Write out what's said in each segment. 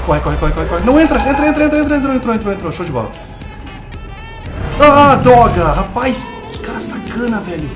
Corre, corre, corre, corre, corre. Não, entrou. Show de bola. Ah, droga! Rapaz, que cara sacana, velho.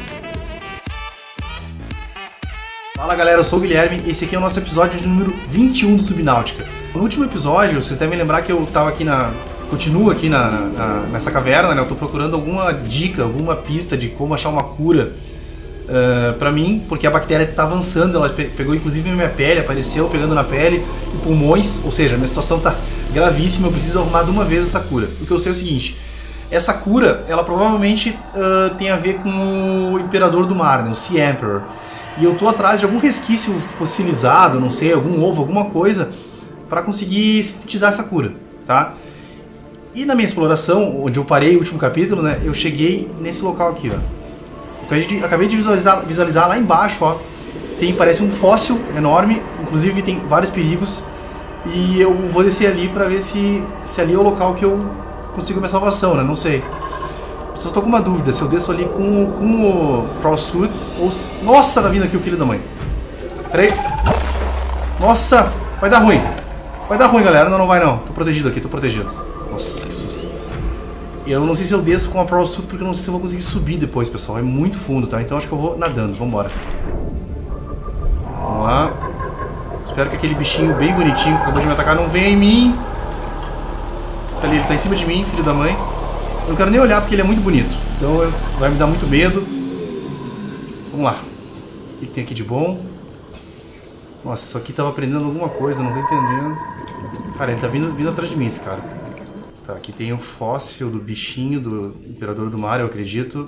Fala galera, eu sou o Guilherme e esse aqui é o nosso episódio de número 21 do Subnáutica. No último episódio, vocês devem lembrar que eu tava aqui continuo aqui nessa caverna, né? Eu tô procurando alguma dica, alguma pista de como achar uma cura pra mim, porque a bactéria tá avançando, ela pegou inclusive minha pele, apareceu pegando na pele e pulmões, ou seja, minha situação tá gravíssima, eu preciso arrumar de uma vez essa cura. O que eu sei é o seguinte, essa cura, ela provavelmente tem a ver com o Imperador do Mar, né? O Sea Emperor. E eu tô atrás de algum resquício fossilizado, não sei, algum ovo, alguma coisa, para conseguir sintetizar essa cura, tá? E na minha exploração, onde eu parei o último capítulo, né, eu cheguei nesse local aqui, ó. Acabei de visualizar lá embaixo, ó. Parece um fóssil enorme, inclusive tem vários perigos. E eu vou descer ali para ver se ali é o local que eu consigo minha salvação, né? Não sei. Só tô com uma dúvida, se eu desço ali com o Crawl Suit ou... Nossa, tá vindo aqui o filho da mãe. Pera aí. Nossa, vai dar ruim. Vai dar ruim, galera. Não, não vai não. Tô protegido aqui, tô protegido. Nossa, que susto. Eu não sei se eu desço com a Crawl Suit porque eu não sei se eu vou conseguir subir depois, pessoal. É muito fundo, tá? Então acho que eu vou nadando. Vambora. Vamos lá. Espero que aquele bichinho bem bonitinho que acabou de me atacar não venha em mim. Tá ali, ele tá em cima de mim, filho da mãe. Eu não quero nem olhar porque ele é muito bonito. Então vai me dar muito medo. Vamos lá. O que tem aqui de bom? Nossa, isso aqui tava aprendendo alguma coisa, não tô entendendo. Cara, ele tá vindo atrás de mim, esse cara. Tá, aqui tem o fóssil do bichinho do Imperador do Mar, eu acredito.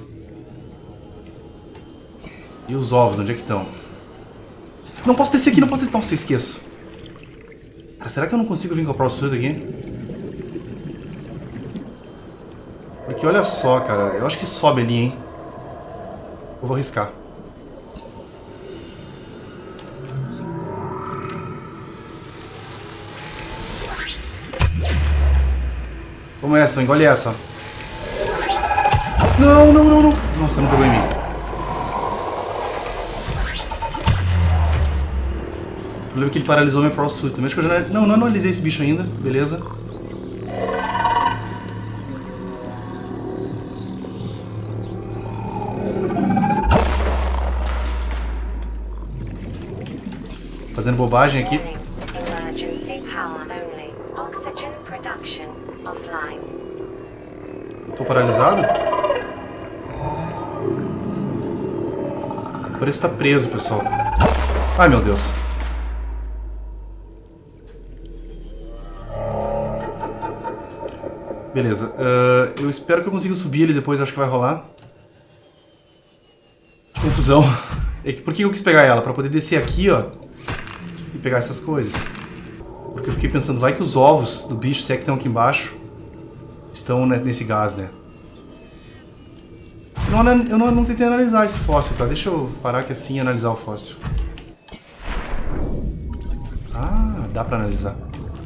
E os ovos, onde é que estão? Não posso descer aqui, não posso descer. Nossa, eu esqueço. Cara, será que eu não consigo vir com a Crawl Suit aqui? Porque olha só, cara, eu acho que sobe ali, hein? Eu vou arriscar. Vamos essa, engole essa. Não, não, não, não. Nossa, não pegou em mim. O problema é que ele paralisou minha Crawl Suit. Acho que eu já não analisei esse bicho ainda, beleza. Fazendo bobagem aqui. Tô paralisado? Parece que tá preso, pessoal. Ai, meu Deus. Beleza. Eu espero que eu consiga subir ele depois, acho que vai rolar. Que confusão. Por que eu quis pegar ela? Pra poder descer aqui, ó. E pegar essas coisas. Porque eu fiquei pensando, vai que os ovos do bicho, se é que estão aqui embaixo, estão nesse gás, né? Eu não tentei analisar esse fóssil, tá? Deixa eu parar aqui assim e analisar o fóssil. Ah, dá pra analisar.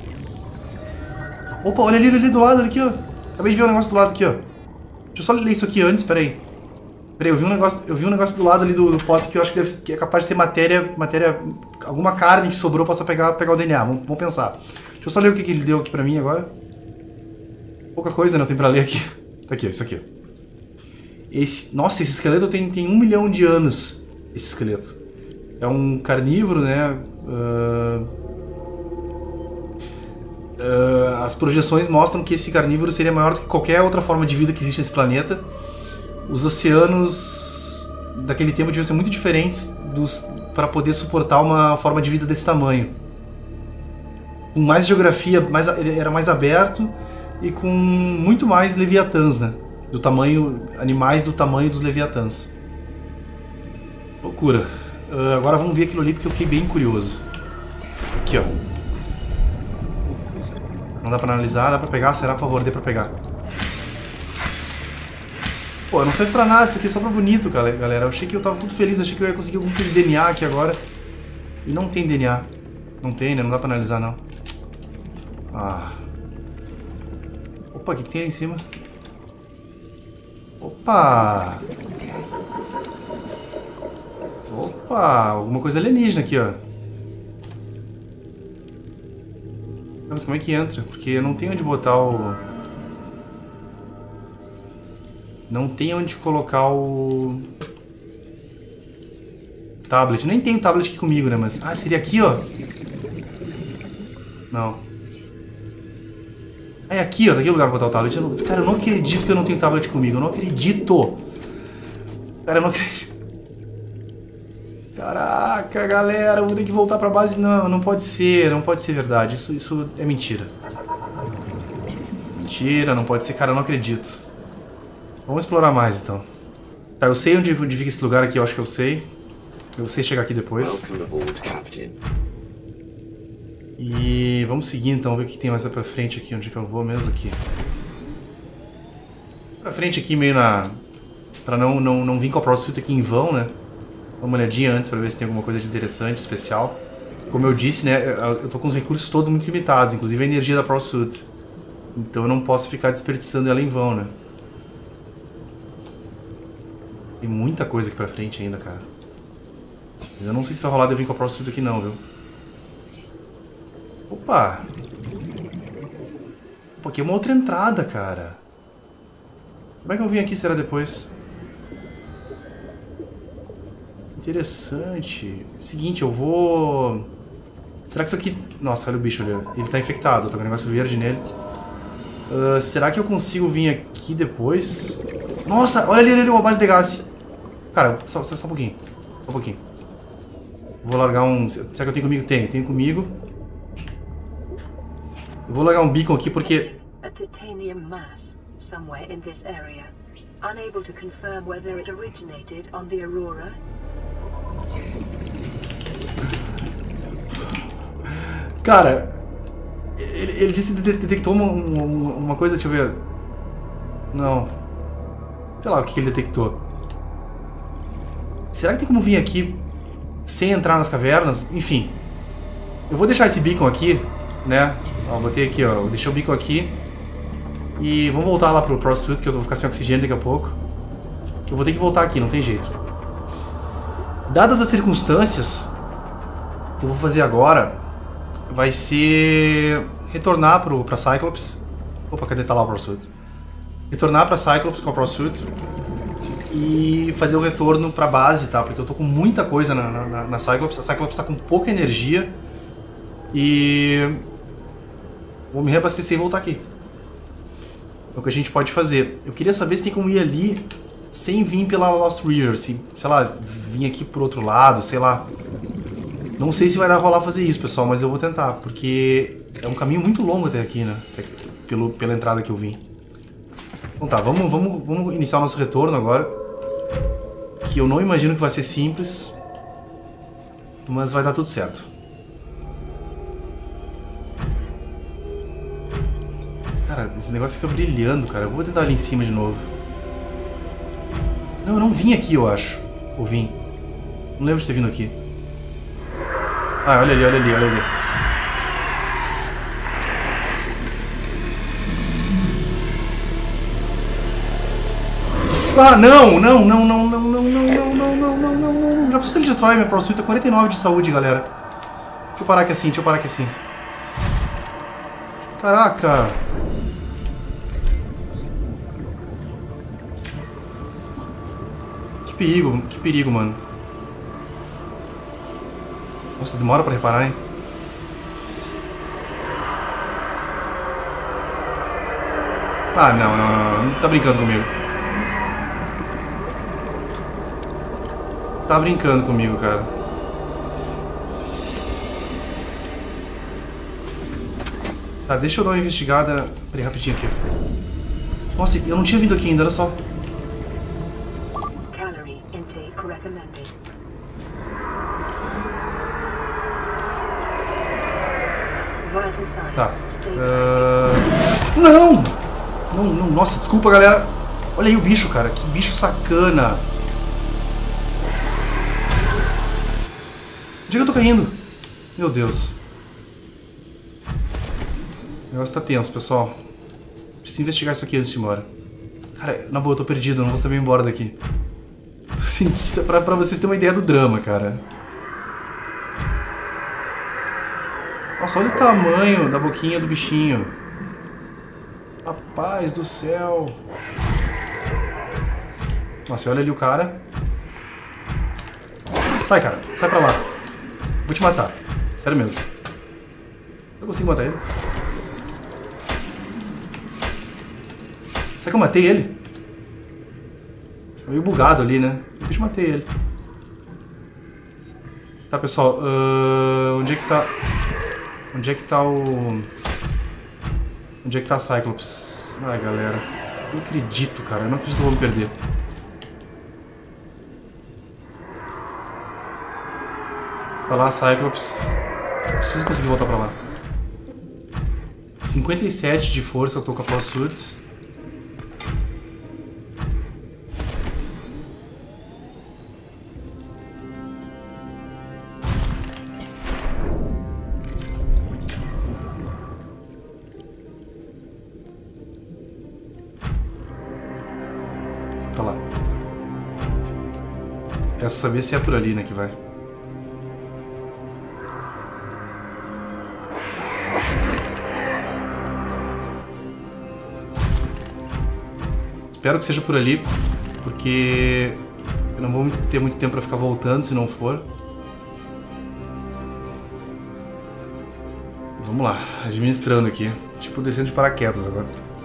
Opa, olha ali do lado, aqui, ó. Acabei de ver um negócio do lado aqui, ó. Deixa eu só ler isso aqui antes, peraí. Peraí, eu vi um negócio do lado ali do fóssil que eu acho que é capaz de ser matéria, alguma carne que sobrou, possa pegar o DNA. Vamos pensar. Deixa eu só ler o que ele deu aqui pra mim agora. Pouca coisa, né? Eu tenho pra ler aqui. Tá aqui, ó, isso aqui. Nossa, esse esqueleto tem 1 milhão de anos. Esse esqueleto. É um carnívoro, né? As projeções mostram que esse carnívoro seria maior do que qualquer outra forma de vida que existe nesse planeta. Os oceanos daquele tempo deviam ser muito diferentes para poder suportar uma forma de vida desse tamanho. Com mais geografia, ele era mais aberto e com muito mais leviatãs, né? Animais do tamanho dos leviatãs. Loucura. Agora vamos ver aquilo ali porque eu fiquei bem curioso. Aqui, ó. Não dá pra analisar, dá pra pegar? Será, por favor, dê pra pegar. Pô, não serve pra nada, isso aqui é só pra bonito, galera. Eu achei que eu tava tudo feliz, achei que eu ia conseguir algum tipo de DNA aqui agora. E não tem DNA. Não tem, né? Não dá pra analisar, não. Ah. Opa, o que tem ali em cima? Opa! Opa! Alguma coisa alienígena aqui, ó. Mas como é que entra? Porque eu não tenho onde botar o... Não tem onde colocar o... tablet. Nem tem o tablet aqui comigo, né? Mas... Ah, seria aqui, ó. Não. É aqui, ó. Daqui é o lugar pra botar o tablet. Cara, eu não acredito que eu não tenho tablet comigo. Eu não acredito. Cara, eu não acredito. Caraca, galera. Eu vou ter que voltar pra base. Não, não pode ser. Não pode ser verdade. Isso é mentira. Mentira, não pode ser. Cara, eu não acredito. Vamos explorar mais, então. Tá, eu sei onde fica esse lugar aqui. Eu acho que eu sei. Eu sei chegar aqui depois. E vamos seguir então, ver o que tem mais pra frente aqui. Onde é que eu vou mesmo aqui? Pra frente aqui, meio na... Pra não vir com a ProSuit aqui em vão, né? Dá uma olhadinha antes pra ver se tem alguma coisa de interessante, especial. Como eu disse, né? Eu tô com os recursos todos muito limitados, inclusive a energia da ProSuit. Então eu não posso ficar desperdiçando ela em vão, né? Tem muita coisa aqui pra frente ainda, cara. Eu não sei se vai rolar de eu vir com a ProSuit aqui não, viu? Opa! Pô, aqui é uma outra entrada, cara. Como é que eu vim aqui, será depois? Interessante. Seguinte, eu vou... Será que isso aqui... Nossa, olha o bicho ali. Ele tá infectado, tá com um negócio verde nele. Será que eu consigo vir aqui depois? Nossa, olha ali, uma base de gás. Cara, só um pouquinho. Só um pouquinho. Vou largar um... Será que eu tenho comigo? Tenho comigo. Eu vou largar um beacon aqui porque... A titanium mass somewhere in this area. Unable to confirm whether it originated on the Aurora. Cara, ele disse que detectou uma coisa, deixa eu ver. Não. Sei lá o que ele detectou. Será que tem como vir aqui sem entrar nas cavernas? Enfim. Eu vou deixar esse beacon aqui, né? Ó, botei aqui, ó. Eu deixei o beacon aqui. E vamos voltar lá pro ProSuit, que eu vou ficar sem oxigênio daqui a pouco. Que eu vou ter que voltar aqui, não tem jeito. Dadas as circunstâncias, o que eu vou fazer agora vai ser retornar pra Cyclops. Opa, cadê tá lá o ProSuit? Retornar pra Cyclops com a ProSuit e fazer o retorno pra base, tá? Porque eu tô com muita coisa na Cyclops. A Cyclops tá com pouca energia e vou me reabastecer e voltar aqui. É o que a gente pode fazer. Eu queria saber se tem como ir ali sem vir pela Lost River, se, sei lá, vir aqui por outro lado, sei lá. Não sei se vai dar rolar fazer isso, pessoal, mas eu vou tentar, porque é um caminho muito longo até aqui, né? Pela entrada que eu vim. Então tá, vamos iniciar o nosso retorno agora. Que eu não imagino que vai ser simples, mas vai dar tudo certo. Cara, esse negócio fica brilhando, cara. Eu vou tentar ali em cima de novo. Não, eu não vim aqui, eu acho. Ou vim. Não lembro de ter vindo aqui. Ah, olha ali, olha ali, olha ali. Ah, não, não, não, não, não, não, não, não, não, não, não, não, não. Já preciso ele destrói minha ProSuit, tá 49 de saúde, galera. Deixa eu parar aqui assim, deixa eu parar aqui assim. Caraca. Que perigo, mano. Nossa, demora pra reparar, hein? Ah, não, não, não, não. Tá brincando comigo. Tá brincando comigo, cara. Tá, deixa eu dar uma investigada. Peraí, rapidinho aqui. Nossa, eu não tinha vindo aqui ainda, olha só. Calorie intake recommended. Vital signs Tá. stabilizing. Não! Não, não! Nossa, desculpa, galera. Olha aí o bicho, cara. Que bicho sacana. Onde é que eu tô caindo? Meu Deus. O negócio tá tenso, pessoal. Preciso investigar isso aqui antes de ir embora. Cara, na boa, eu tô perdido. Eu não vou saber ir embora daqui. Tô sentindo... Pra vocês terem uma ideia do drama, cara. Nossa, olha o tamanho da boquinha do bichinho. Rapaz do céu. Nossa, olha ali o cara. Sai, cara. Sai pra lá. Vou te matar. Sério mesmo. Eu consigo matar ele? Será que eu matei ele? Tá meio bugado ali, né? Eu matei ele. Tá, pessoal. Onde é que tá... Onde é que tá o... Onde é que tá a Cyclops? Ai, galera. Eu não acredito, cara. Eu não acredito que eu vou me perder. Tá lá a Cyclops. Preciso conseguir voltar pra lá. 57 de força eu tô com a Pro Suit. Tá lá. Quero saber se é por ali, né, que vai. Espero que seja por ali, porque eu não vou ter muito tempo pra ficar voltando se não for. Vamos lá, administrando aqui. Tipo descendo de paraquedas agora.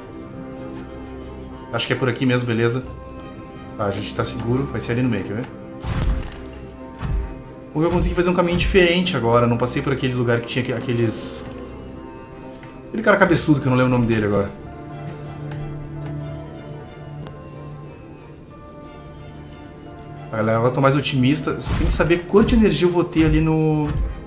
Acho que é por aqui mesmo, beleza. Tá, a gente tá seguro, vai ser ali no meio, quer ver? Ou eu consegui fazer um caminho diferente agora, não passei por aquele lugar que tinha aqueles... Aquele cara cabeçudo que eu não lembro o nome dele agora. Galera, agora eu tô mais otimista. Eu só tenho que saber quanta energia eu vou ter ali no...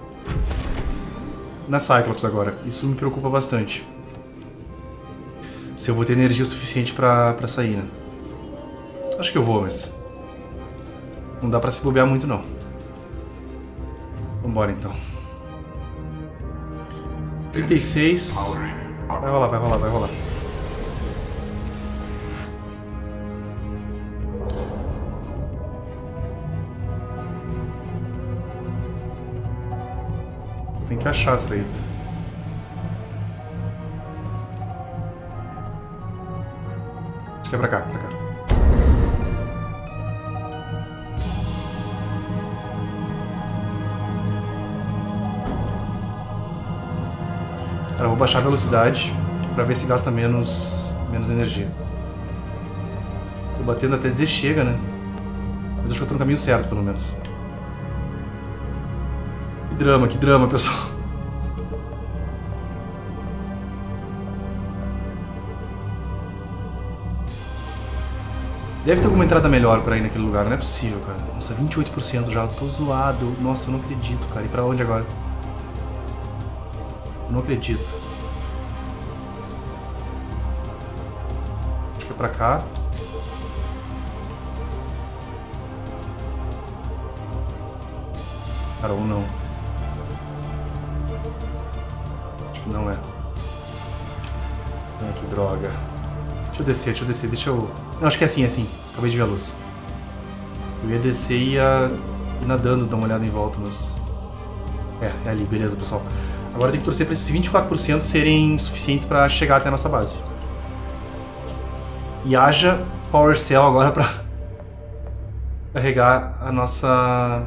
na Cyclops agora. Isso me preocupa bastante. Se eu vou ter energia o suficiente pra sair, né? Acho que eu vou, mas... não dá pra se bobear muito, não. Vambora, então. 36... Vai rolar, vai rolar, vai rolar. Tem que achar a saída. Acho que é pra cá, pra cá. Cara, eu vou baixar a velocidade pra ver se gasta menos energia. Tô batendo até dizer chega, né? Mas acho que eu tô no caminho certo, pelo menos. Que drama, pessoal. Deve ter alguma entrada melhor pra ir naquele lugar, não é possível, cara. Nossa, 28% já, eu tô zoado. Nossa, eu não acredito, cara. E pra onde agora? Eu não acredito. Acho que é pra cá. Cara, ou não. Não é. Ai, que droga. Deixa eu descer, Não, acho que é assim, é assim. Acabei de ver a luz. Eu ia descer e ia ir nadando, dar uma olhada em volta, mas... É ali, beleza, pessoal. Agora eu tenho que torcer pra esses 24% serem suficientes pra chegar até a nossa base. E haja Power Cell agora pra carregar a nossa...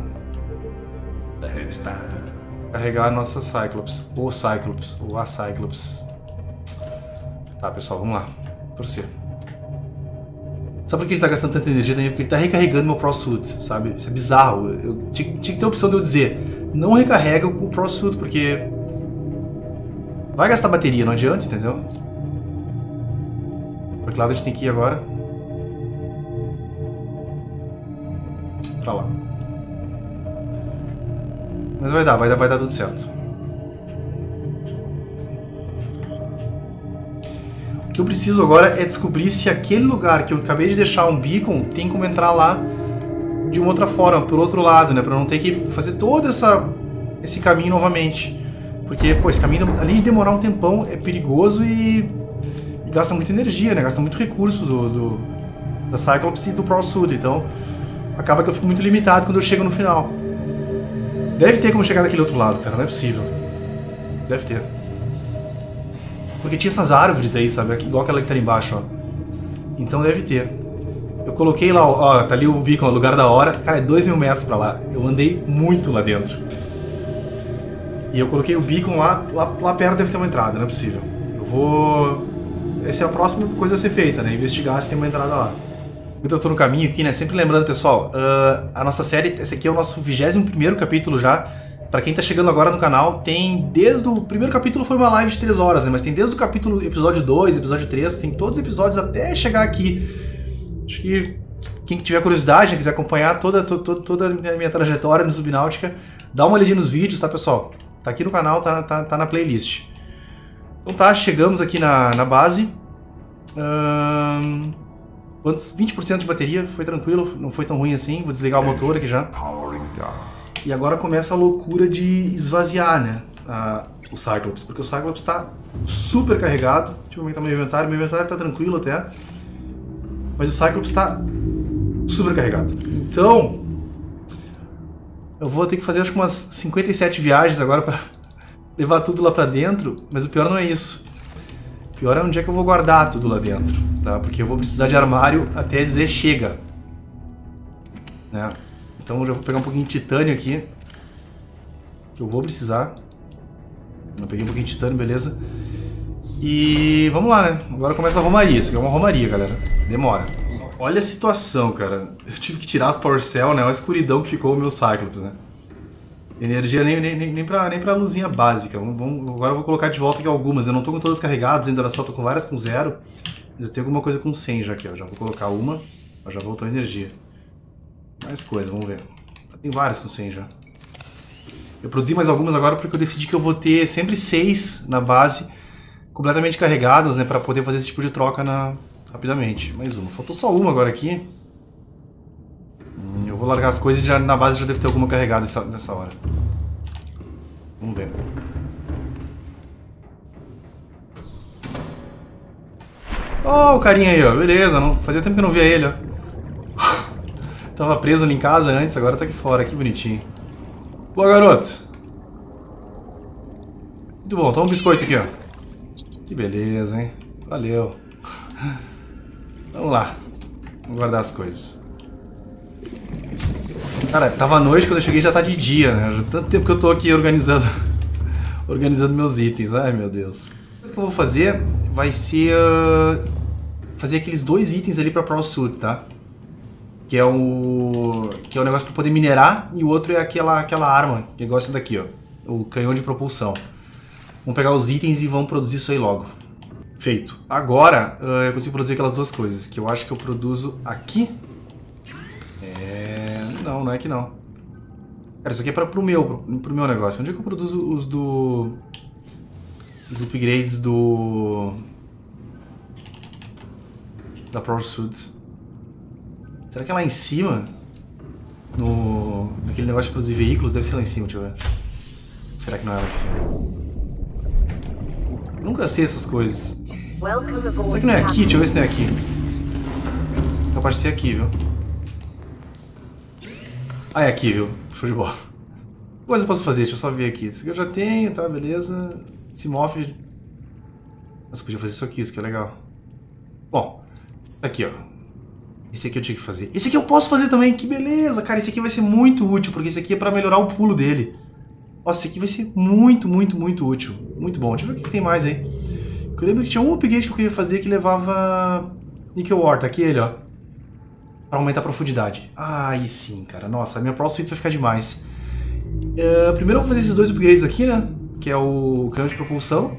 Carregar a nossa Cyclops. Ou Cyclops. Ou a Cyclops. Tá, pessoal, vamos lá. Torcer. Sabe por que ele tá gastando tanta energia também? Porque ele tá recarregando meu Pro Suit, sabe? Isso é bizarro. Eu tinha que ter a opção de eu dizer: não recarrega o Pro Suit, porque vai gastar bateria, não adianta, entendeu? Por que lado a gente tem que ir agora? Pra lá. Mas vai dar tudo certo. O que eu preciso agora é descobrir se aquele lugar que eu acabei de deixar um beacon tem como entrar lá de uma outra forma, por outro lado, né? Pra não ter que fazer todo esse caminho novamente. Porque, pô, esse caminho, além de demorar um tempão, é perigoso e gasta muita energia, né? Gasta muito recurso da Cyclops e do Pro Suit. Então, acaba que eu fico muito limitado quando eu chego no final. Deve ter como chegar daquele outro lado, cara. Não é possível. Deve ter. Porque tinha essas árvores aí, sabe? Igual aquela que tá ali embaixo, ó. Então deve ter. Eu coloquei lá, ó, tá ali o beacon, o lugar da hora. Cara, é 2.000 metros pra lá. Eu andei muito lá dentro. E eu coloquei o beacon lá perto deve ter uma entrada, não é possível. Eu vou... Essa é a próxima coisa a ser feita, né? Investigar se tem uma entrada lá. Enquanto eu tô no caminho aqui, né? Sempre lembrando, pessoal, a nossa série, esse aqui é o nosso 21º capítulo já. Pra quem tá chegando agora no canal, tem desde o primeiro capítulo foi uma live de 3 horas, né? Mas tem desde o capítulo, episódio 2, episódio 3, tem todos os episódios até chegar aqui. Acho que quem tiver curiosidade, quiser acompanhar toda a minha trajetória no Subnáutica, dá uma olhadinha nos vídeos, tá, pessoal? Tá aqui no canal, tá na playlist. Então tá, chegamos aqui na base. Quantos? 20% de bateria, foi tranquilo, não foi tão ruim assim. Vou desligar o motor aqui já. E agora começa a loucura de esvaziar, né, o Cyclops, porque o Cyclops tá super carregado. Deixa eu aumentar meu inventário tá tranquilo até. Mas o Cyclops tá super carregado. Então, eu vou ter que fazer acho que umas 57 viagens agora pra levar tudo lá pra dentro, mas o pior não é isso. O pior é onde é que eu vou guardar tudo lá dentro, tá? Porque eu vou precisar de armário até dizer chega, né? Então eu já vou pegar um pouquinho de titânio aqui, que eu vou precisar. Eu peguei um pouquinho de titânio, beleza. E vamos lá, né? Agora começa a romaria. Isso aqui é uma romaria, galera. Demora. Olha a situação, cara. Eu tive que tirar as Power Cell, né? Olha a escuridão que ficou o meu Cyclops, né? Energia nem pra luzinha básica. Agora eu vou colocar de volta aqui algumas. Eu não tô com todas carregadas, ainda só tô com várias com 0. Já tem alguma coisa com 100 já aqui, ó. Já vou colocar uma. Ó, já voltou a energia. Mais coisa, vamos ver. Tem várias com 100 já. Eu produzi mais algumas agora porque eu decidi que eu vou ter sempre 6 na base, completamente carregadas, né? Pra poder fazer esse tipo de troca rapidamente. Mais uma. Faltou só uma agora aqui. Eu vou largar as coisas e já, na base já deve ter alguma carregada nessa hora. Vamos ver. Oh, o carinha aí, ó. Beleza. Fazia tempo que eu não via ele, ó. Tava preso ali em casa antes, agora tá aqui fora. Que bonitinho. Boa, garoto. Muito bom. Toma um biscoito aqui, ó. Que beleza, hein? Valeu. Vamos lá. Vamos guardar as coisas. Cara, tava noite, quando eu cheguei já tá de dia, né? Já tanto tempo que eu tô aqui organizando meus itens. Ai, meu Deus. A coisa que eu vou fazer vai ser fazer aqueles 2 itens ali pra Pro Suit, tá? Que é o negócio pra poder minerar, e o outro é aquela arma, que gosta daqui, ó. O canhão de propulsão. Vamos pegar os itens e vamos produzir isso aí logo. Feito. Agora eu consigo produzir aquelas 2 coisas, que eu acho que eu produzo aqui. Não é aqui não. Cara, isso aqui é pro meu negócio. Onde é que eu produzo os upgrades da Power Suit? Será que é lá em cima? Naquele negócio de produzir veículos? Deve ser lá em cima, deixa eu ver. Será que não é lá em cima? Eu nunca sei essas coisas. Será que não é aqui? Deixa eu ver se não é aqui. Capaz de ser aqui, viu? Ah, é aqui, viu? Show de bola. Que coisa eu posso fazer? Deixa eu só ver aqui. Isso aqui eu já tenho, tá? Beleza. Esse mof... Nossa, podia fazer isso aqui é legal. Bom, aqui, ó. Esse aqui eu tinha que fazer. Esse aqui eu posso fazer também, que beleza! Cara, esse aqui vai ser muito útil, porque esse aqui é pra melhorar o pulo dele. Nossa, esse aqui vai ser muito útil. Muito bom. Deixa eu ver o que tem mais aí. Eu lembro que tinha um upgrade que eu queria fazer que levava... Nickel Ore, tá aqui ele, ó. Pra aumentar a profundidade. Ah, aí sim, cara. Nossa, a minha Pro Suite vai ficar demais. Primeiro eu vou fazer esses 2 upgrades aqui, né? Que é o canhão de propulsão.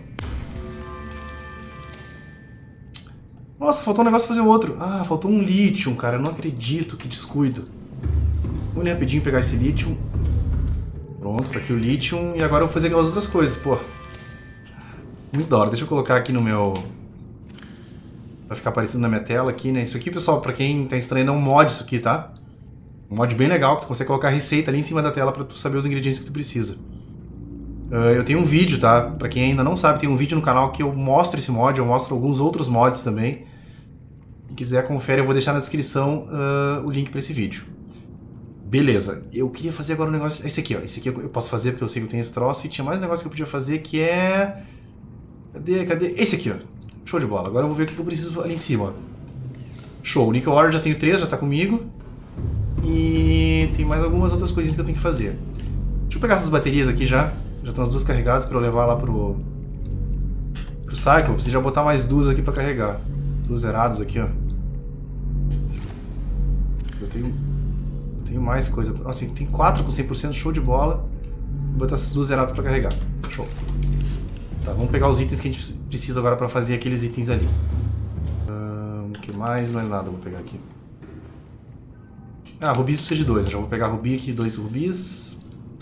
Nossa, faltou um negócio pra fazer o outro. Ah, faltou um lítio, cara. Eu não acredito, que descuido. Vamos ali rapidinho pegar esse lítio. Pronto, tá aqui o lítio. E agora eu vou fazer aquelas outras coisas, pô. Muito da hora. Deixa eu colocar aqui no meu... Vai ficar aparecendo na minha tela aqui, né? Isso aqui, pessoal, pra quem tá estranhando, é um mod isso aqui, tá? Um mod bem legal, que tu consegue colocar a receita ali em cima da tela pra tu saber os ingredientes que tu precisa. Eu tenho um vídeo, tá? Pra quem ainda não sabe, tem um vídeo no canal que eu mostro esse mod, eu mostro alguns outros mods também. Quem quiser, confere, eu vou deixar na descrição o link pra esse vídeo. Beleza, eu queria fazer agora um negócio... Esse aqui, ó. Esse aqui eu posso fazer porque eu sei que eu tenho esse troço. E tinha mais um negócio que eu podia fazer que é... Cadê? Esse aqui, ó. Show de bola. Agora eu vou ver o que eu preciso ali em cima, ó. Show. O Nickel Ore já tenho 3, já tá comigo. E tem mais algumas outras coisinhas que eu tenho que fazer. Deixa eu pegar essas baterias aqui já. Já estão as 2 carregadas pra eu levar lá pro Cyclops. E já botar mais 2 aqui pra carregar. 2 zeradas aqui, ó. Eu tenho mais coisa. Nossa, tem 4 com 100%, show de bola. Vou botar essas 2 zeradas pra carregar. Show. Tá, vamos pegar os itens que a gente precisa agora pra fazer aqueles itens ali. O que mais? Mais nada eu vou pegar aqui. Ah, rubis precisa de 2. Eu já vou pegar rubi aqui, 2 rubis.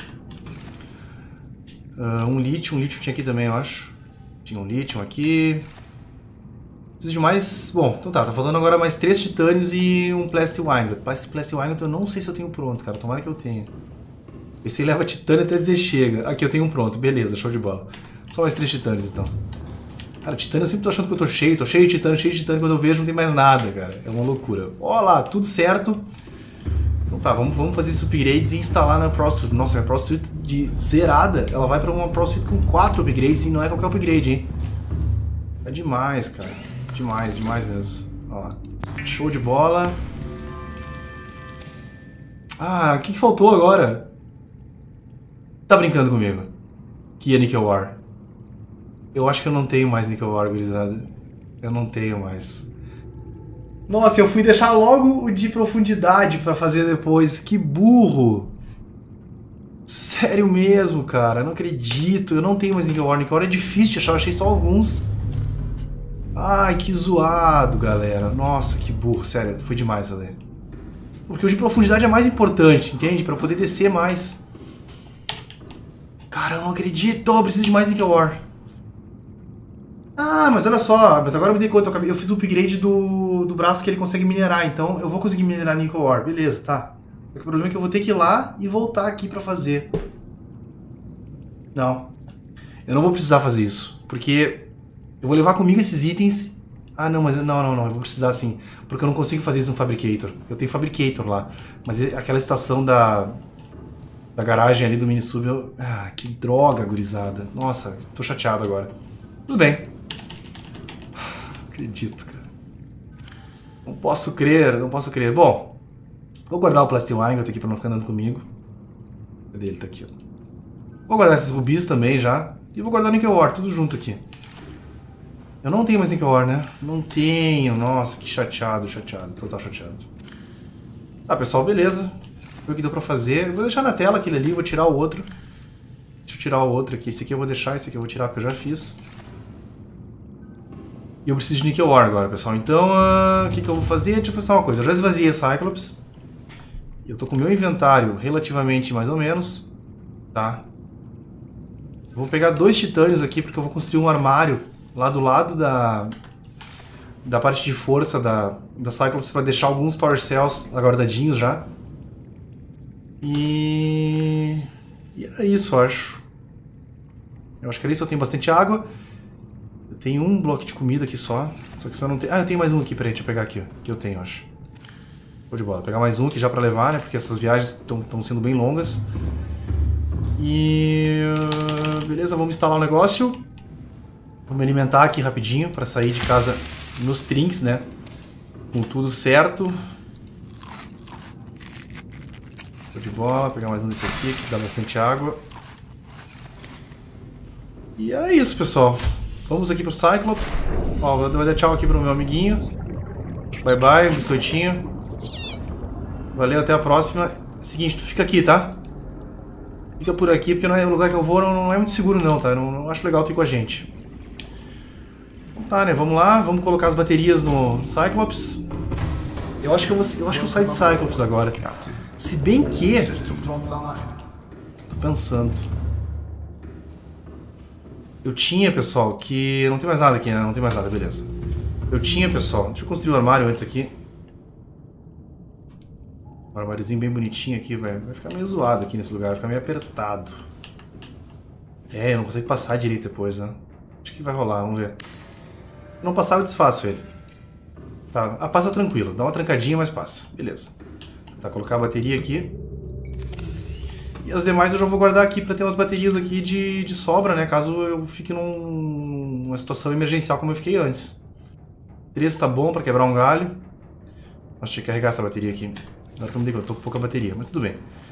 Um lítio tinha aqui também, eu acho. Tinha um lítio aqui. Preciso de mais... Bom, então tá faltando agora mais 3 titânios e um Plastic Ingot. Plastic Ingot eu não sei se eu tenho pronto, cara. Tomara que eu tenha. Esse aí leva titânio até dizer chega. Aqui eu tenho um pronto, beleza, show de bola. Só mais 3 titânios então. Cara, titânio eu sempre tô achando que eu tô cheio de titânio, quando eu vejo não tem mais nada, cara. É uma loucura. Ó lá, tudo certo. Então tá, vamos fazer esses upgrades e instalar na Pro Suite. Nossa, a Pro Suite de zerada, ela vai pra uma Pro Suite com 4 upgrades e não é qualquer upgrade, hein. É demais, cara. Demais mesmo. Ó lá. Show de bola. Ah, o que faltou agora? Tá brincando comigo? Que é Nickel Ore. Eu acho que eu não tenho mais Nickel Ore, gurizada. Eu não tenho mais. Nossa, eu fui deixar logo o de profundidade pra fazer depois. Que burro! Sério mesmo, cara. Eu não acredito. Eu não tenho mais Nickel Ore. Nickel Ore é difícil de achar. Eu achei só alguns. Ai, que zoado, galera. Nossa, que burro. Sério, foi demais, galera. Porque o de profundidade é mais importante, entende? Pra poder descer mais. Cara, eu não acredito. Eu preciso de mais Nickel Ore. Ah, mas olha só, mas agora eu me dei conta, eu fiz o upgrade do braço que ele consegue minerar, então eu vou conseguir minerar Nickel Ore, beleza, tá. O problema é que eu vou ter que ir lá e voltar aqui pra fazer. Não, eu não vou precisar fazer isso, porque eu vou levar comigo esses itens. Ah não, mas não, eu vou precisar sim, porque eu não consigo fazer isso no Fabricator. Eu tenho Fabricator lá, mas aquela estação da garagem ali do Minisub, ah, que droga, gurizada. Nossa, tô chateado agora. Tudo bem. Acredito, cara. Não posso crer. Bom, vou guardar o Plastic Ingot aqui pra não ficar andando comigo. Cadê ele? Tá aqui, ó. Vou guardar esses rubis também já. E vou guardar o Nickel Ore, tudo junto aqui. Eu não tenho mais Nickel Ore, né? Não tenho. Nossa, que chateado. Total chateado. Tá, pessoal, beleza. Foi o que deu pra fazer. Eu vou deixar na tela aquele ali, vou tirar o outro. Deixa eu tirar o outro aqui. Esse aqui eu vou deixar, esse aqui eu vou tirar porque eu já fiz. E eu preciso de Nickel Ore agora, pessoal. Então, o que eu vou fazer? Deixa eu pensar uma coisa. Eu já esvaziei a Cyclops. Eu tô com o meu inventário relativamente mais ou menos. Tá? Eu vou pegar 2 titânios aqui, porque eu vou construir um armário lá do lado da parte de força da Cyclops para deixar alguns Power Cells guardadinhos já. E era isso, eu acho. Eu acho que era isso. Eu tenho bastante água. Tem um bloco de comida aqui só que só não tem... Ah, eu tenho mais um aqui, peraí, deixa eu pegar aqui, ó. Que eu tenho, acho. Vou de bola, vou pegar mais um aqui já pra levar, né? Porque essas viagens estão sendo bem longas. E... beleza, vamos instalar o negócio. Vou me alimentar aqui rapidinho pra sair de casa nos trinks, né? Com tudo certo. Vou de bola, pegar mais um desse aqui, que dá bastante água. E era isso, pessoal. Vamos aqui pro Cyclops. Ó, vou dar tchau aqui pro meu amiguinho. Bye bye, um biscoitinho. Valeu, até a próxima. Seguinte, tu fica aqui, tá? Fica por aqui, porque não é o lugar que eu vou, não é muito seguro não, tá? Eu não acho legal tu ir com a gente. Então tá, né? Vamos lá, vamos colocar as baterias no Cyclops. Eu acho que eu saio de Cyclops agora. Se bem que... tô pensando... Eu tinha, pessoal, que... Não tem mais nada aqui, né? Não tem mais nada, beleza. Eu tinha, pessoal... Deixa eu construir um armário antes aqui. Um armáriozinho bem bonitinho aqui, velho. Vai ficar meio zoado aqui nesse lugar, vai ficar meio apertado. É, eu não consigo passar direito depois, né? Acho que vai rolar, vamos ver. Se não passar, eu desfaço ele. Tá, passa tranquilo. Dá uma trancadinha, mas passa. Beleza. Tá, colocar a bateria aqui. E as demais eu já vou guardar aqui pra ter umas baterias aqui de sobra, né? Caso eu fique numa situação emergencial como eu fiquei antes. 3 tá bom pra quebrar um galho. Nossa, tinha que carregar essa bateria aqui. Agora que eu me dei conta, eu tô com pouca bateria, mas tudo bem.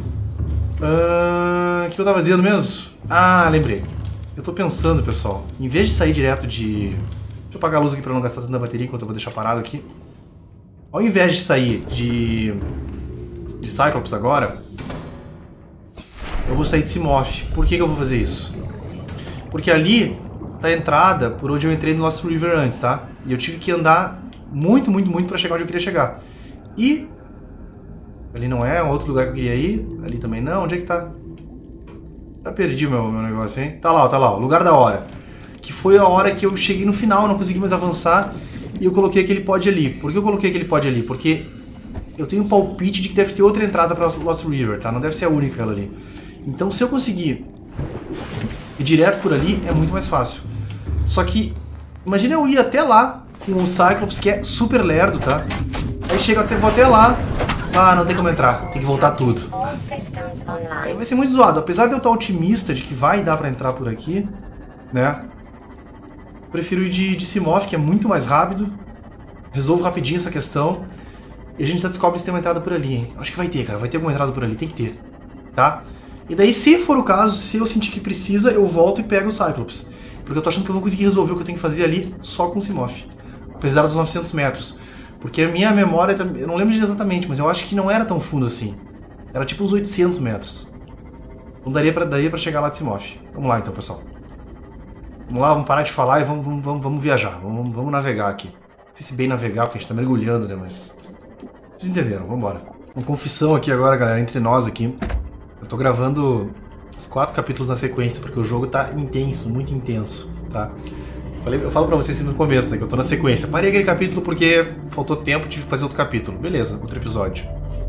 O que eu tava dizendo mesmo? Ah, lembrei. Eu tô pensando, pessoal, em vez de sair direto de... Deixa eu apagar a luz aqui pra não gastar tanta bateria enquanto eu vou deixar parado aqui. Ao invés de sair de Cyclops agora, eu vou sair de Simoth. Por que eu vou fazer isso? Porque ali tá a entrada por onde eu entrei no Lost River antes, tá? E eu tive que andar muito, muito, muito pra chegar onde eu queria chegar. E... ali não é outro lugar que eu queria ir. Ali também não. Onde é que tá? Já perdi o meu negócio, hein? Tá lá, o lugar da hora. Que foi a hora que eu cheguei no final, não consegui mais avançar. E eu coloquei aquele pod ali. Por que eu coloquei aquele pod ali? Porque eu tenho um palpite de que deve ter outra entrada pra Lost River, tá? Não deve ser a única aquela ali. Então se eu conseguir ir direto por ali, é muito mais fácil. Só que, imagina eu ir até lá com o Cyclops, que é super lerdo, tá? Aí vou até lá. Ah, não tem como entrar. Tem que voltar tudo. Aí vai ser muito zoado. Apesar de eu estar otimista de que vai dar pra entrar por aqui, né? Prefiro ir de Simoth, que é muito mais rápido. Resolvo rapidinho essa questão. E a gente já descobre se tem uma entrada por ali, hein? Acho que vai ter, cara. Vai ter alguma entrada por ali. Tem que ter. Tá? E daí, se for o caso, se eu sentir que precisa, eu volto e pego o Cyclops. Porque eu tô achando que eu vou conseguir resolver o que eu tenho que fazer ali só com o Simoth. Apesar dos 900 metros. Porque a minha memória, eu não lembro exatamente, mas eu acho que não era tão fundo assim. Era tipo uns 800 metros. Então daria pra chegar lá de Simoth. Vamos lá então, pessoal. Vamos lá, vamos parar de falar e vamos viajar. Vamos navegar aqui. Não sei se bem navegar, porque a gente tá mergulhando, né? Mas... vocês entenderam, vamos embora. Uma confissão aqui agora, galera, entre nós aqui. Eu tô gravando os 4 capítulos na sequência, porque o jogo tá intenso, muito intenso, tá? Eu falo pra vocês no começo, né, que eu tô na sequência. Parei aquele capítulo porque faltou tempo, tive que fazer outro capítulo. Beleza, outro episódio.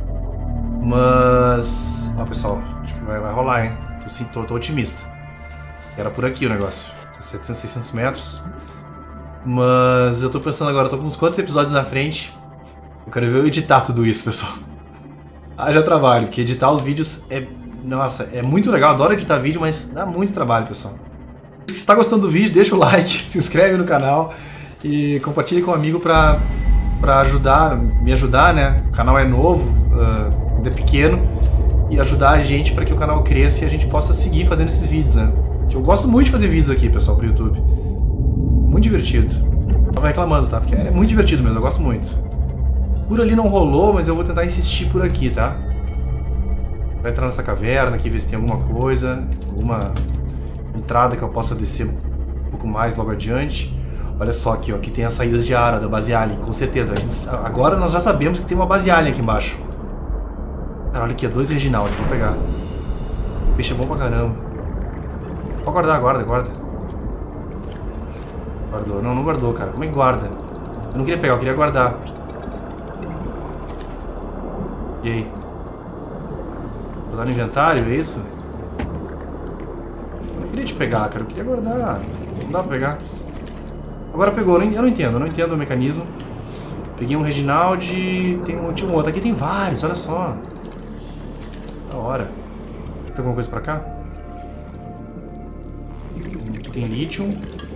Mas... ó, pessoal, acho que vai rolar, hein? Tô otimista. Era por aqui o negócio. 700, 600 metros. Mas eu tô pensando agora, eu tô com uns quantos episódios na frente. Eu quero ver eu editar tudo isso, pessoal. Haja trabalho, porque editar os vídeos é... nossa, é muito legal. Adoro editar vídeo, mas dá muito trabalho, pessoal. Se você está gostando do vídeo, deixa o like, se inscreve no canal e compartilhe com um amigo pra me ajudar, né? O canal é novo, ainda é pequeno, e ajudar a gente para que o canal cresça e a gente possa seguir fazendo esses vídeos, né? Eu gosto muito de fazer vídeos aqui, pessoal, pro YouTube. Muito divertido. Tava reclamando, tá? Porque é muito divertido mesmo, eu gosto muito. Por ali não rolou, mas eu vou tentar insistir por aqui, tá? Vai entrar nessa caverna aqui, ver se tem alguma coisa, alguma entrada que eu possa descer um pouco mais logo adiante. Olha só aqui, ó, aqui tem as saídas de ar da base Alien, com certeza. Agora nós já sabemos que tem uma base Alien aqui embaixo. Cara, olha aqui, 2 Reginald, vou pegar. O peixe é bom pra caramba. Pode guardar, guarda. Guardou, não guardou, cara. Como é que guarda? Eu não queria pegar, eu queria guardar. E aí? Vou dar no inventário, é isso? Eu não queria te pegar, cara. Eu queria guardar. Não dá pra pegar. Agora pegou. Eu não entendo o mecanismo. Peguei um Reginald. Tinha um outro. Aqui tem vários, olha só. Da hora. Tem alguma coisa pra cá? Aqui tem lítio.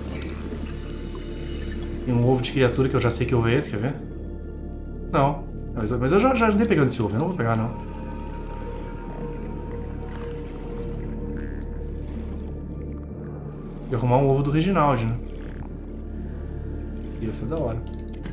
Tem um ovo de criatura que eu já sei que ovo é esse, quer ver? Não. Mas eu já andei pegando esse ovo. Eu não vou pegar, não. E arrumar um ovo do Reginald, né? Ia ser da hora.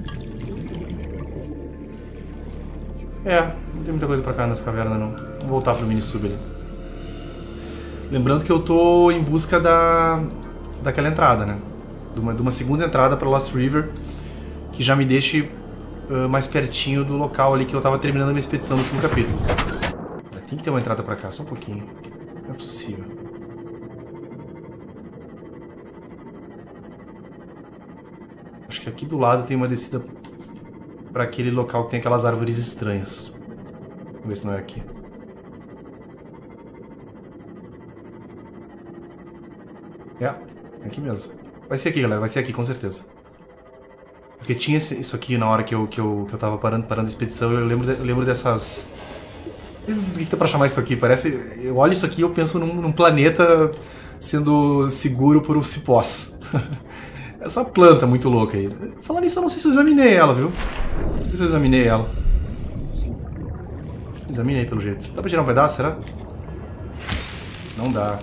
Não tem muita coisa pra cá nessa caverna, não. Vamos voltar pro mini-sub ali. Lembrando que eu tô em busca daquela entrada, né? De uma segunda entrada pra Lost River, que já me deixe mais pertinho do local ali que eu tava terminando a minha expedição no último capítulo. Tem que ter uma entrada pra cá, só um pouquinho. Não é possível. Acho que aqui do lado tem uma descida pra aquele local que tem aquelas árvores estranhas. Vamos ver se não é aqui. É aqui mesmo. Vai ser aqui, galera, vai ser aqui, com certeza. Porque tinha isso aqui na hora que eu tava parando a expedição, eu lembro dessas Do que dá pra chamar isso aqui? Parece... Eu olho isso aqui e eu penso num planeta sendo seguro por cipós. Essa planta muito louca aí. Falando nisso, eu não sei se eu examinei ela, viu? Não sei se eu examinei ela. Examinei pelo jeito. Dá pra tirar um pedaço, será? Não dá.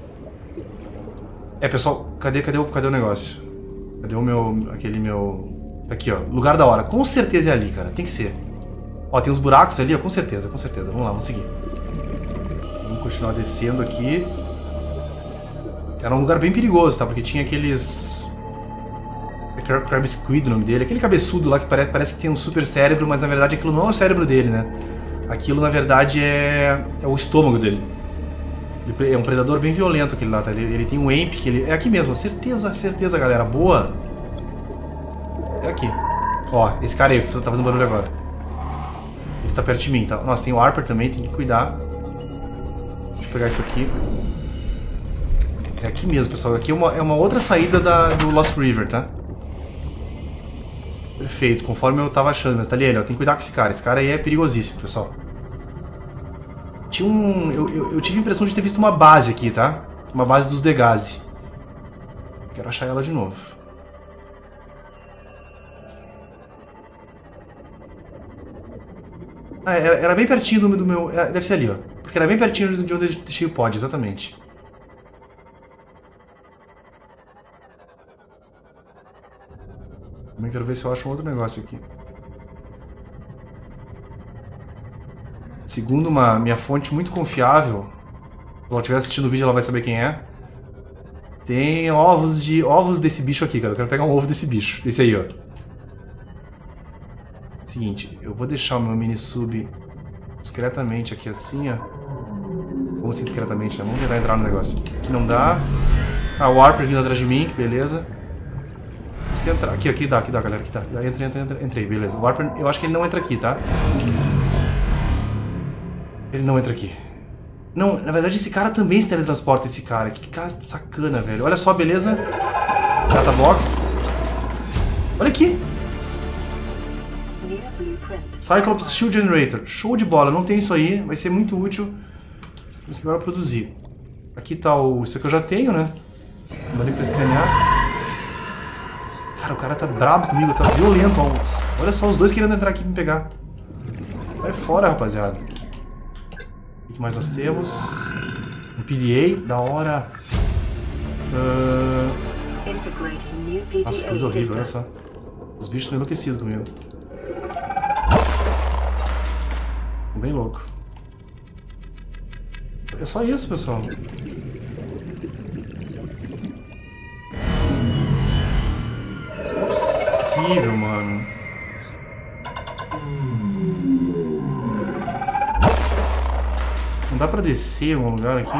Pessoal, cadê o negócio? Cadê o meu... aquele meu... Aqui, ó. Lugar da hora. Com certeza é ali, cara. Tem que ser. Ó, tem uns buracos ali, ó. Com certeza, com certeza. Vamos lá, vamos seguir. Vamos continuar descendo aqui. Era um lugar bem perigoso, tá? Porque tinha aqueles... Crab Squid, o nome dele. Aquele cabeçudo lá que parece que tem um super cérebro, mas na verdade aquilo não é o cérebro dele, né? Aquilo, na verdade, é o estômago dele. Ele é um predador bem violento, aquele lá, tá? Ele tem um amp, que ele... É aqui mesmo, certeza, certeza, galera. Boa! É aqui. Ó, esse cara aí, que tá fazendo barulho agora. Ele tá perto de mim, tá? Nossa, tem o Harper também, tem que cuidar. Deixa eu pegar isso aqui. É aqui mesmo, pessoal. Aqui é uma outra saída do Lost River, tá? Perfeito, conforme eu tava achando. Mas tá ali ele, ó. Tem que cuidar com esse cara. Esse cara aí é perigosíssimo, pessoal. Tinha eu tive a impressão de ter visto uma base aqui, tá? Uma base dos Degase. Quero achar ela de novo. Ah, era bem pertinho do meu... Deve ser ali, ó. Porque era bem pertinho de onde eu deixei o pod, exatamente. Também quero ver se eu acho um outro negócio aqui. Segundo minha fonte muito confiável, se ela estiver assistindo o vídeo ela vai saber quem é. Tem ovos desse bicho aqui, cara. Eu quero pegar um ovo desse bicho. Esse aí, ó. Seguinte, eu vou deixar o meu mini sub discretamente aqui assim, ó. Como assim discretamente? Vamos tentar entrar no negócio. Aqui não dá. Ah, o Harper vindo atrás de mim, que beleza. Vamos entrar. Aqui dá, galera. Aqui dá. Entrei, beleza. O Harper, eu acho que ele não entra aqui, tá? Ele não entra aqui. Não, na verdade esse cara também se teletransporta, esse cara. Que cara sacana, velho. Olha só, beleza. Data box. Olha aqui. Cyclops Shield Generator. Show de bola. Não tem isso aí. Vai ser muito útil. Vamos agora produzir. Aqui tá o... Isso aqui eu já tenho, né? Não dá nem pra escanear. Cara, o cara tá brabo comigo. Tá violento. Ó. Olha só, os dois querendo entrar aqui pra me pegar. Vai fora, rapaziada. O que mais nós temos? Um PDA. Da hora. Nossa, coisa horrível. Olha só. Os bichos estão enlouquecidos comigo. Bem louco. É só isso, pessoal. Não é possível, mano. Não dá pra descer em algum lugar aqui?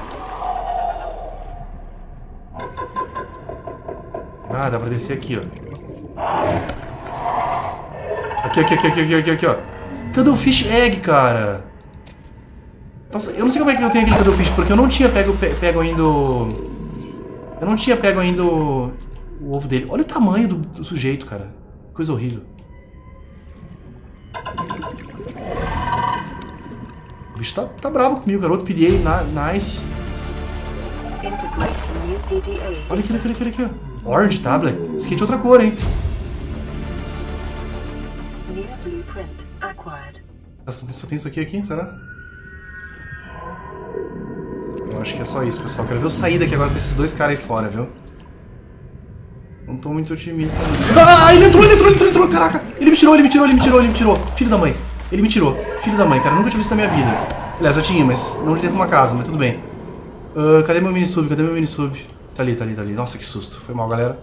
Ah, dá pra descer aqui, ó. Aqui, ó. Cuttlefish Egg, cara. Nossa, eu não sei como é que eu tenho aquele Cuttlefish, porque eu não tinha pego ainda... Eu não tinha pego ainda o ovo dele. Olha o tamanho do sujeito, cara. Coisa horrível. O bicho tá bravo comigo, garoto. PDA, nice. Olha aqui, ó. Orange Tablet. Isso aqui é de outra cor, hein. Só tem isso aqui, será? Eu acho que é só isso, pessoal. Quero ver eu sair daqui agora com esses dois caras aí fora, viu? Não tô muito otimista. Ah, ele entrou, caraca! Ele me tirou. Filho da mãe. Ele me tirou. Filho da mãe, cara. Nunca tinha visto na minha vida. Aliás, eu tinha, mas não de dentro de uma casa, mas tudo bem. Cadê meu mini sub? Tá ali. Nossa, que susto. Foi mal, galera.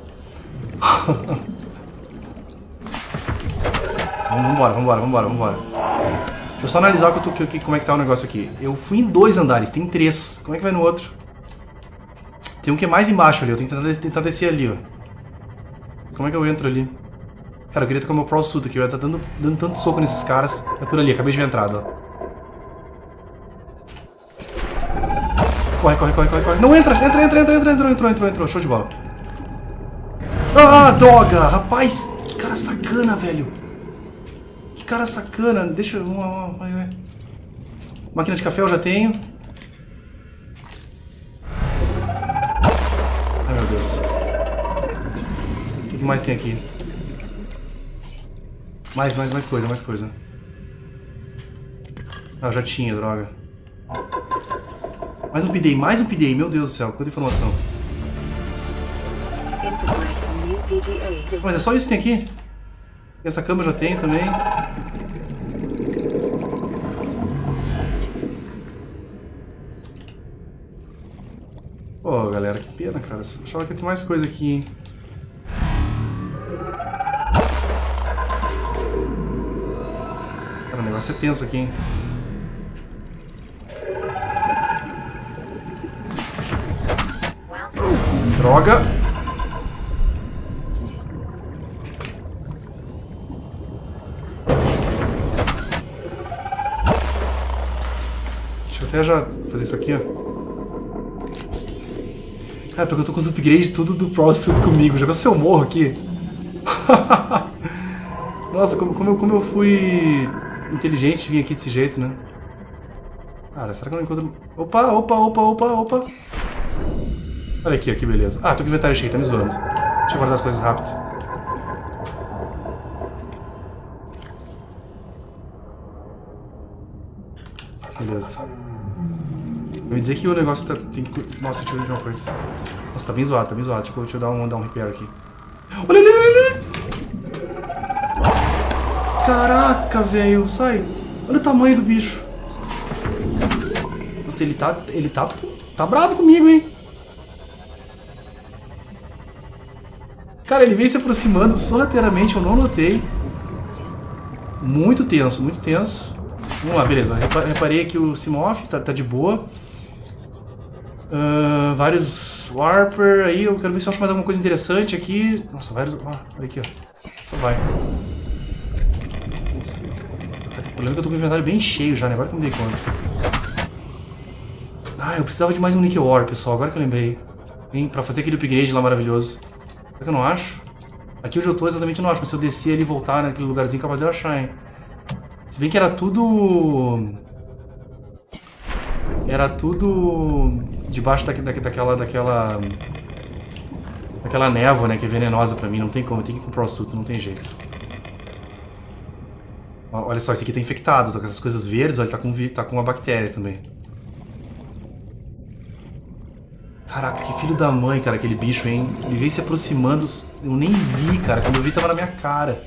Vambora. Deixa eu só analisar como é que tá o negócio aqui. Eu fui em 2 andares, tem 3. Como é que vai no outro? Tem um que é mais embaixo ali, eu tenho que tentar descer ali, ó. Como é que eu entro ali? Cara, eu queria estar com o meu Pro Suit aqui, eu ia estar dando tanto soco nesses caras. É por ali, acabei de ver a entrada, ó. Corre. Não, entrou, show de bola. Ah, doga! Rapaz, que cara sacana, velho. Cara sacana, deixa eu... Vai. Máquina de café eu já tenho. Ai, meu Deus. O que mais tem aqui? Mais coisa. Ah, eu já tinha, droga. Mais um PDA, meu Deus do céu, quanta informação. Mas é só isso que tem aqui? Essa cama eu já tenho também. Pô, galera, que pena, cara. Eu achava que ia ter mais coisa aqui, hein? Cara, o negócio é tenso aqui, hein? Droga! Deixa eu até já fazer isso aqui, ó. Cara, porque eu tô com os upgrades tudo do Pro Suit comigo. Já pensou se eu morro aqui? Nossa, como eu fui inteligente de vir aqui desse jeito, né? Cara, será que eu não encontro... Opa! Olha aqui, ó, que beleza. Ah, tô com o inventário cheio, tá me zoando. Deixa eu guardar as coisas rápido. Beleza. Vou dizer que o negócio tá... tem que... Nossa, deixa eu ver uma coisa. Nossa, tá bem zoado. Deixa eu dar um repair aqui. Olha! Caraca, velho, sai. Olha o tamanho do bicho. Nossa, ele tá bravo comigo, hein. Cara, ele vem se aproximando sorrateiramente, eu não notei. Muito tenso. Vamos lá, beleza. Reparei aqui o Simoth, tá de boa. Vários Warper aí, eu quero ver se eu acho mais alguma coisa interessante aqui. Nossa, vários... olha aqui, ó. Só vai. O problema é que eu tô com o inventário bem cheio já, né? Agora que eu me dei conta. Ah, eu precisava de mais um Nickel Ore, pessoal. Agora que eu lembrei. Hein? Pra fazer aquele upgrade lá maravilhoso. Será que eu não acho? Aqui onde eu tô exatamente eu não acho, mas se eu descer ali e voltar naquele lugarzinho, capaz de eu achar, hein? Se bem que era tudo... debaixo daquela névoa, né, que é venenosa pra mim. Não tem como, tem que ir com o Pro Suit, não tem jeito. Olha só, esse aqui tá infectado, tá com essas coisas verdes, olha, tá com uma bactéria também. Caraca, que filho da mãe, cara, aquele bicho, hein? Ele veio se aproximando, eu nem vi, cara. Quando eu vi, tava na minha cara.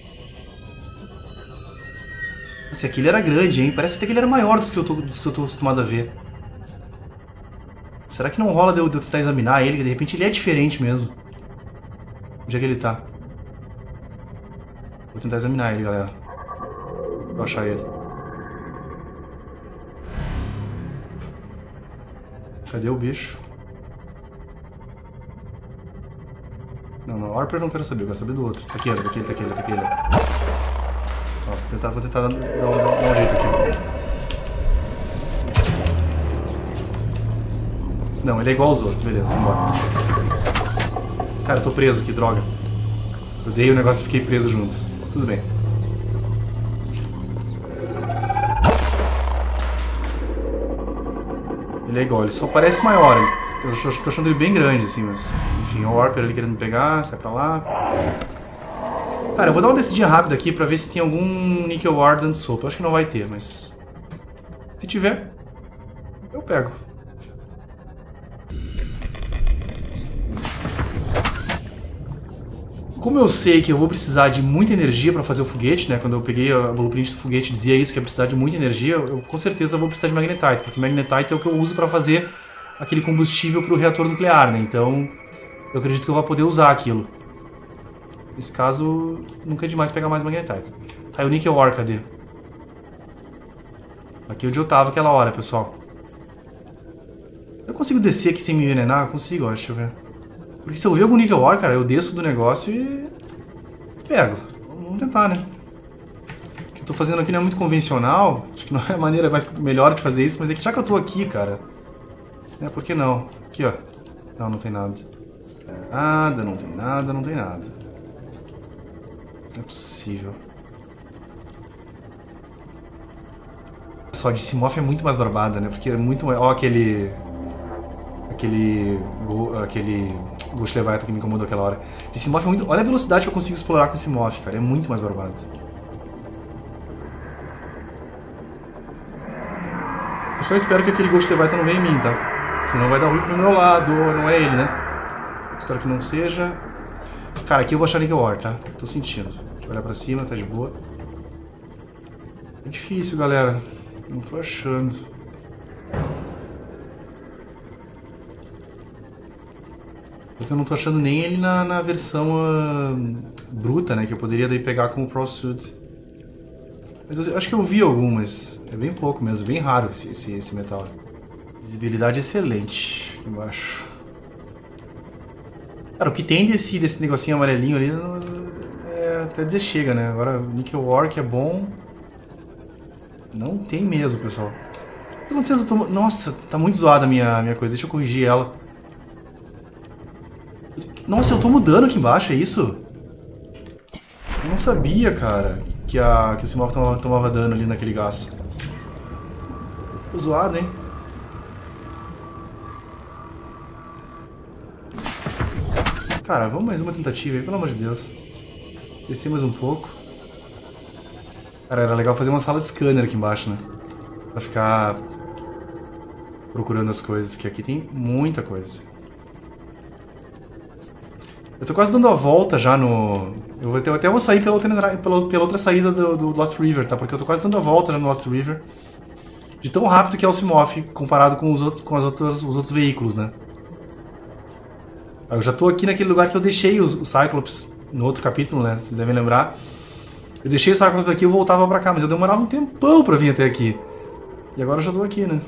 Esse aqui ele era grande, hein? Parece até que ele era maior do que eu tô acostumado a ver. Será que não rola de eu tentar examinar ele, que de repente ele é diferente mesmo? Onde é que ele tá? Vou tentar examinar ele, galera. Vou achar ele. Cadê o bicho? Não, Warper eu não quero saber, eu quero saber do outro. Tá aqui, tá aqui. Ó, vou tentar dar um jeito aqui. Não, ele é igual aos outros, beleza, vambora. Cara, eu tô preso aqui, droga. Eu dei o negócio e fiquei preso junto. Tudo bem. Ele é igual, ele só parece maior. Eu tô achando ele bem grande, assim, mas... Enfim, o Warper ali querendo me pegar, sai pra lá. Cara, eu vou dar uma descidinha rápida aqui pra ver se tem algum Nickel Ore dando sopa. Eu acho que não vai ter, mas... se tiver, eu pego. Como eu sei que eu vou precisar de muita energia para fazer o foguete, né? Quando eu peguei a blueprint do foguete dizia isso, que ia precisar de muita energia, eu com certeza vou precisar de Magnetite, porque Magnetite é o que eu uso para fazer aquele combustível para o reator nuclear, né? Então, eu acredito que eu vou poder usar aquilo. Nesse caso, nunca é demais pegar mais Magnetite. Tá, e o Nickel Ore, cadê? Aqui onde eu tava aquela hora, pessoal. Eu consigo descer aqui sem me envenenar? Eu consigo, ó, deixa eu ver. Porque se eu ver algum Nickel Ore, cara, eu desço do negócio e... pego. Vamos tentar, né? O que eu tô fazendo aqui não é muito convencional. Acho que não é a maneira melhor de fazer isso, mas é que já que eu tô aqui, cara... por que não? Aqui, ó. Não tem nada. Não tem nada. Não é possível. Só de Simoth é muito mais barbada, né? Porque é muito mais... Ó aquele Ghost Leviathan que me incomodou aquela hora. De Simoth é muito... Olha a velocidade que eu consigo explorar com o Simoth, cara. É muito mais barbado. Eu só espero que aquele Ghost Leviathan não venha em mim, tá? Senão vai dar ruim pro meu lado. Não é ele, né? Espero que não seja. Cara, aqui eu vou achar Nickel Ore, tá? Tô sentindo. Deixa eu olhar pra cima, tá de boa. É difícil, galera. Não tô achando. Porque eu não tô achando nem ele na versão bruta, né? Que eu poderia daí pegar com o Pro Suit. Mas eu acho que eu vi algumas. É bem pouco mesmo, bem raro esse metal. Visibilidade excelente aqui embaixo. Cara, o que tem desse negocinho amarelinho ali até dizer chega, né? Agora, Nickel Ore, que é bom. Não tem mesmo, pessoal. O que tá acontecendo? Nossa, tá muito zoada a minha coisa. Deixa eu corrigir ela. Nossa, eu tomo dano aqui embaixo, é isso? Eu não sabia, cara, que o Simoth tomava dano ali naquele gás. Tô zoado, hein? Cara, vamos mais uma tentativa aí, pelo amor de Deus. Descer mais um pouco. Cara, era legal fazer uma sala de scanner aqui embaixo, né? Pra ficar procurando as coisas, que aqui tem muita coisa. Eu tô quase dando a volta já no... Eu até vou sair pela outra saída do Lost River, tá? Porque eu tô quase dando a volta já no Lost River. De tão rápido que é o Simoth comparado com os outros veículos, né? Eu já tô aqui naquele lugar que eu deixei o Cyclops no outro capítulo, né? Vocês devem lembrar. Eu deixei o Cyclops aqui e eu voltava pra cá, mas eu demorava um tempão pra vir até aqui. E agora eu já tô aqui, né?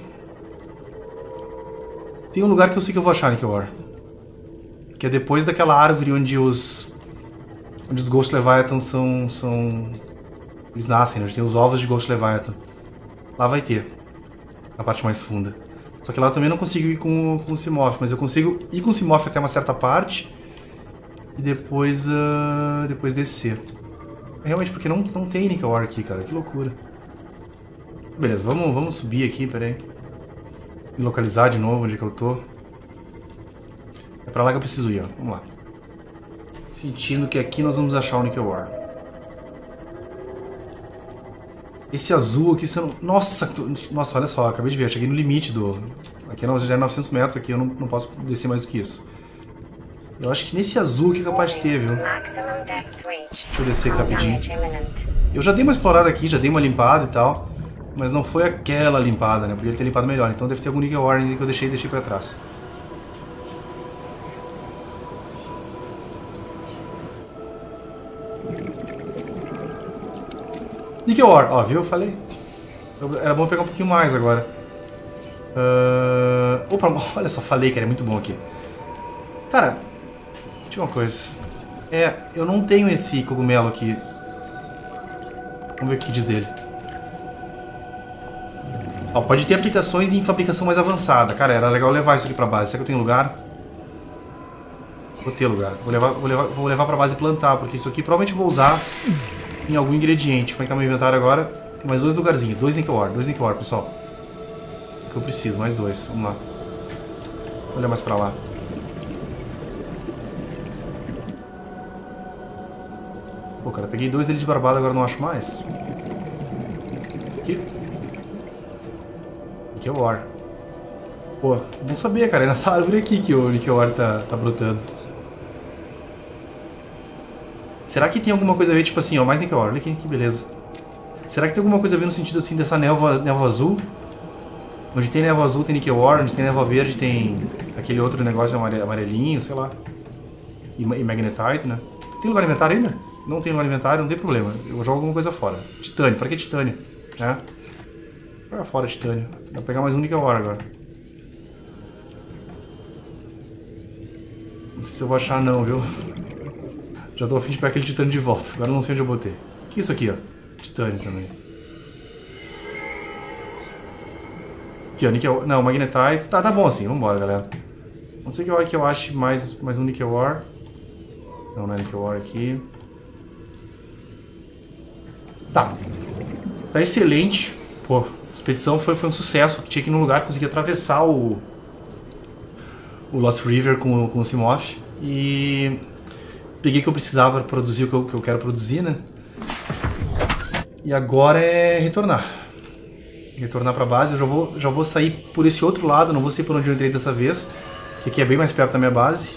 Tem um lugar que eu sei que eu vou achar Nickel Ore. Que é depois daquela árvore onde os Ghost Leviathan são... Eles nascem, né? Onde tem os ovos de Ghost Leviathan. Lá vai ter. A parte mais funda. Só que lá eu também não consigo ir com o Simoth, mas eu consigo ir com o Simoth até uma certa parte e depois descer. Realmente, porque não tem Nickel Ore aqui, cara. Que loucura. Beleza, vamos subir aqui, pera aí. Me localizar de novo onde é que eu tô. É pra lá que eu preciso ir, ó. Vamos lá. Sentindo que aqui nós vamos achar o Nickel Ore. Esse azul aqui, você não... Nossa, olha só, acabei de ver, eu cheguei no limite do... Aqui já é 900 metros, aqui eu não posso descer mais do que isso. Eu acho que nesse azul aqui é capaz de ter, viu? Deixa eu descer aqui rapidinho. Eu já dei uma explorada aqui, já dei uma limpada e tal, mas não foi aquela limpada, né? Podia ter limpado melhor, então deve ter algum Nickel Ore que eu deixei pra trás. Nickel Ore, ó, viu? Eu falei. Era bom pegar um pouquinho mais agora. Opa, olha só, falei que era muito bom aqui. Cara, deixa eu ver uma coisa. Eu não tenho esse cogumelo aqui. Vamos ver o que diz dele. Ó, pode ter aplicações em fabricação mais avançada. Cara, era legal levar isso aqui pra base. Será que eu tenho lugar? Vou ter lugar. Vou levar pra base e plantar, porque isso aqui provavelmente eu vou usar em algum ingrediente. Como é que tá meu inventário agora? Tem mais 2 lugarzinhos. 2 Nickel Ore, pessoal. O que eu preciso, mais 2. Vamos lá. Vou olhar mais pra lá. Pô, cara, peguei 2 dele de barbado, agora não acho mais. Aqui. Nickel Ore. Pô, não sabia, cara. É nessa árvore aqui que o Nickel Ore tá brotando. Será que tem alguma coisa a ver, tipo assim, ó, mais Nickel Ore, olha aqui, que beleza. Será que tem alguma coisa a ver no sentido, assim, dessa névoa azul? Onde tem névoa azul tem Nickel Ore, onde tem névoa verde tem aquele outro negócio amarelinho, sei lá. E Magnetite, né? Tem lugar no inventário ainda? Não tem lugar no inventário, não tem problema. Eu jogo alguma coisa fora. Titânio, pra que titânio? Né? Joga fora titânio. Dá pra pegar mais um Nickel Ore agora. Não sei se eu vou achar não, viu? Já tô a fim de pegar aquele titânio de volta. Agora eu não sei onde eu botei. O que é isso aqui, ó? Titânio também. Aqui, ó, Nickel... Não, Magnetite. Tá bom assim. Vambora, galera. Não sei que eu ache mais um Nickel Ore. Não é Nickel Ore aqui. Tá. Tá excelente. Pô, expedição foi um sucesso. Tinha que ir num lugar, consegui atravessar o Lost River com o Simoth. E peguei o que eu precisava para produzir o que eu quero produzir, né? E agora é retornar. Retornar para a base. Eu já vou sair por esse outro lado, não vou sair por onde eu entrei dessa vez, que aqui é bem mais perto da minha base.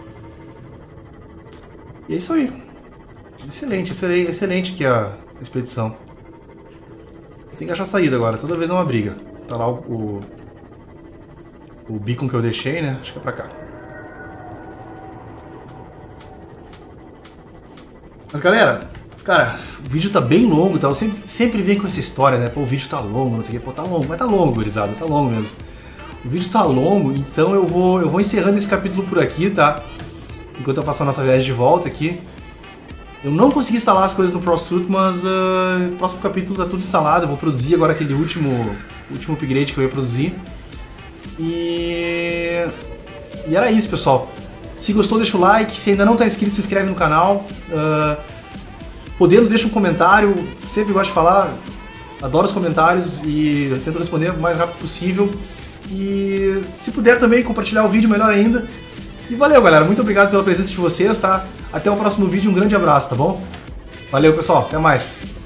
E é isso aí. Excelente aqui a expedição. Tem que achar saída agora, toda vez é uma briga. Tá lá o beacon que eu deixei, né? Acho que é pra cá. Mas galera, cara, o vídeo tá bem longo, tá? Eu sempre venho com essa história, né? Pô, o vídeo tá longo, não sei o que. Pô, tá longo, mas tá longo, gurizada, tá longo mesmo. O vídeo tá longo, então eu vou encerrando esse capítulo por aqui, tá? Enquanto eu faço a nossa viagem de volta aqui. Eu não consegui instalar as coisas no ProSuit, mas no próximo capítulo tá tudo instalado. Eu vou produzir agora aquele último upgrade que eu ia produzir. E era isso, pessoal. Se gostou, deixa o like. Se ainda não tá inscrito, se inscreve no canal. Podendo, deixa um comentário. Sempre gosto de falar. Adoro os comentários e eu tento responder o mais rápido possível. E se puder também compartilhar o vídeo, melhor ainda. E valeu, galera. Muito obrigado pela presença de vocês, tá? Até o próximo vídeo. Um grande abraço, tá bom? Valeu, pessoal. Até mais.